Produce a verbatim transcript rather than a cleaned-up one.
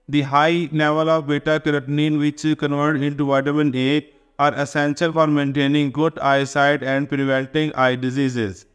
The high level of beta-carotene, which convert into vitamin A, are essential for maintaining good eyesight and preventing eye diseases.